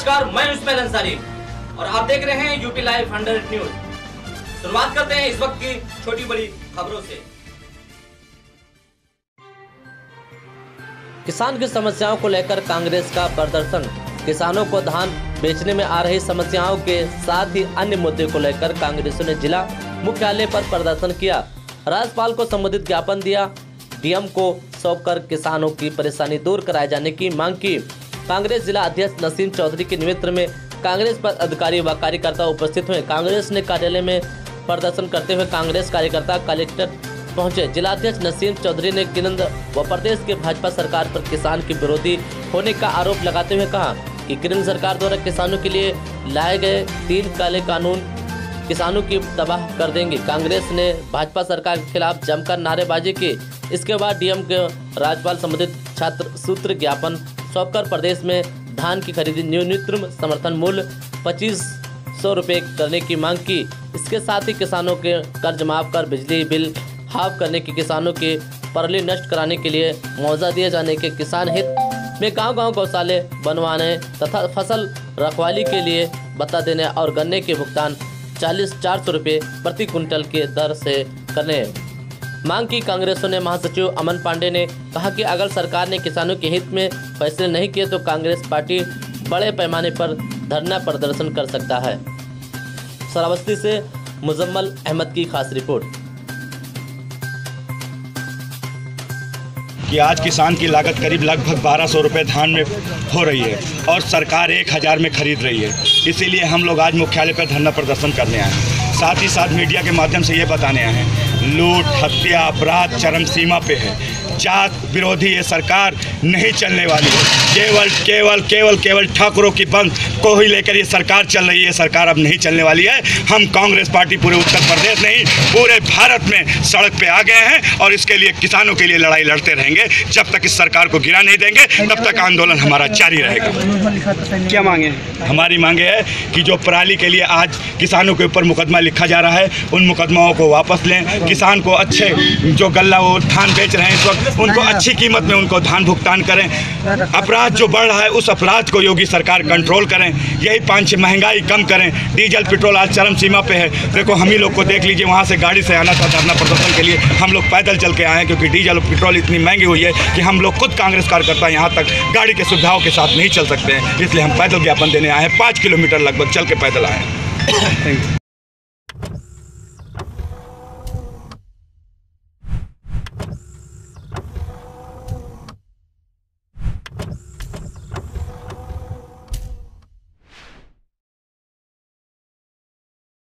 नमस्कार, मैं उस्मान अंसारी और आप देख रहे हैं यूपी लाइव 100 न्यूज। शुरुआत करते हैं इस वक्त की छोटी बड़ी खबरों से। किसान की समस्याओं को लेकर कांग्रेस का प्रदर्शन। किसानों को धान बेचने में आ रही समस्याओं के साथ ही अन्य मुद्दे को लेकर कांग्रेसियों ने जिला मुख्यालय पर प्रदर्शन किया। राज्यपाल को संबोधित ज्ञापन दिया। डीएम को सौंपकर किसानों की परेशानी दूर कराए जाने की मांग की। कांग्रेस जिला अध्यक्ष नसीम चौधरी के नेतृत्व में कांग्रेस पर अधिकारी व कार्यकर्ता उपस्थित हुए। कांग्रेस ने कार्यालय में प्रदर्शन करते हुए कांग्रेस कार्यकर्ता कलेक्टर पहुंचे। जिलाध्यक्ष नसीम चौधरी ने केंद्र व प्रदेश के भाजपा सरकार पर किसान के विरोधी होने का आरोप लगाते हुए कहा कि केंद्र सरकार द्वारा किसानों के लिए लाए गए 3 काले कानून किसानों की तबाह कर देंगे। कांग्रेस ने भाजपा सरकार के खिलाफ जमकर नारेबाजी की। इसके बाद डीएम के राज्यपाल संबंधित छात्र सूत्र ज्ञापन सौंपकर प्रदेश में धान की खरीदी न्यूनतम समर्थन मूल्य 2500 रुपये करने की मांग की। इसके साथ ही किसानों के कर्ज माफ कर बिजली बिल हाफ करने की, किसानों के परली नष्ट कराने के लिए मुआवजा दिए जाने के, किसान हित में गांव-गांव गौशाले बनवाने तथा फसल रखवाली के लिए भत्ता देने और गन्ने के भुगतान 400 रुपये प्रति क्विंटल के दर से करने मांग की। कांग्रेसों ने महासचिव अमन पांडे ने कहा कि अगर सरकार ने किसानों के हित में फैसले नहीं किए तो कांग्रेस पार्टी बड़े पैमाने पर धरना प्रदर्शन कर सकता है। श्रावस्ती से मुजम्मल अहमद की खास रिपोर्ट। कि आज किसान की लागत करीब लगभग 1200 रुपये धान में हो रही है और सरकार 1000 में खरीद रही है। इसीलिए हम लोग आज मुख्यालय पर धरना प्रदर्शन करने आए हैं। साथ ही साथ मीडिया के माध्यम से ये बताने आए हैं, लूट हत्या अपराध चरम सीमा पे है। जात विरोधी ये सरकार नहीं चलने वाली है। केवल ठाकुरों की पंथ को ही लेकर ये सरकार चल रही है। सरकार अब नहीं चलने वाली है। हम कांग्रेस पार्टी पूरे उत्तर प्रदेश नहीं पूरे भारत में सड़क पे आ गए हैं और इसके लिए किसानों के लिए लड़ाई लड़ते रहेंगे। जब तक इस सरकार को गिरा नहीं देंगे तब तक आंदोलन हमारा जारी रहेगा। क्या मांगे? हमारी मांगे है कि जो पराली के लिए आज किसानों के ऊपर मुकदमा लिखा जा रहा है, उन मुकदमाओं को वापस लें। किसान को अच्छे जो गल्ला वो धान बेच रहे हैं इस वक्त, उनको अच्छी कीमत में उनको धान भुगतान करें। अपराध जो बढ़ रहा है उस अपराध को योगी सरकार कंट्रोल करें। यही 5 महंगाई कम करें। डीजल पेट्रोल आज चरम सीमा पे है। देखो हम ही लोग को देख लीजिए, वहाँ से गाड़ी से आना था धरना प्रदर्शन के लिए, हम लोग पैदल चल के आए हैं क्योंकि डीजल और पेट्रोल इतनी महंगी हुई है कि हम लोग खुद कांग्रेस कार्यकर्ता यहाँ तक गाड़ी की सुविधाओं के साथ नहीं चल सकते हैं। इसलिए हम पैदल ज्ञापन देने आए हैं। 5 किलोमीटर लगभग चल के पैदल आए हैं।